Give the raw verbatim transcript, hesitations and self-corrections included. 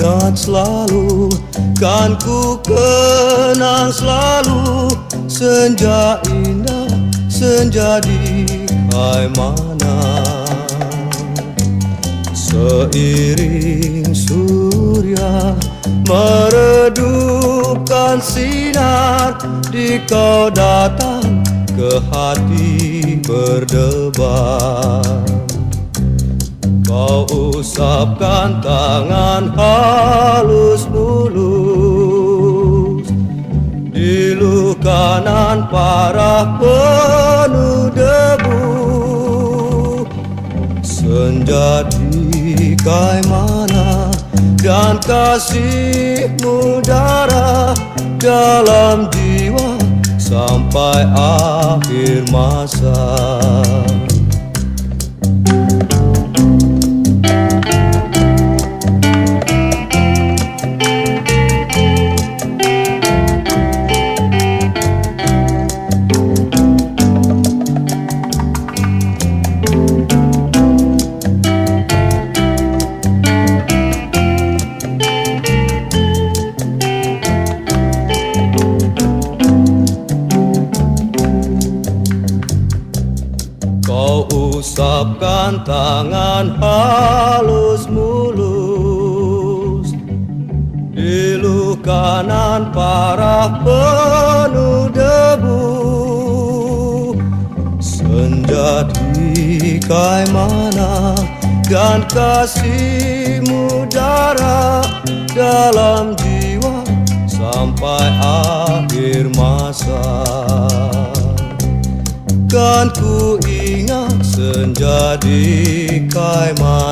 ingat selalu, kan ku kenang selalu senja indah, senja di Kaimana. Seiring surya meredupkan sinar, di kau datang ke hati berdebar. Kau usapkan tangan halus mulus, di luka nan parah penuh debu. Senja di Kaimana dan kasihmu darah dalam jiwa sampai akhir masa. Kau usapkan tangan halus mulus, di luka nan parah penuh debu. Senja di Kaimana dan kasihmu darah dalam jiwa sampai akhir masa. Kan ku ingat senja di Kaimana.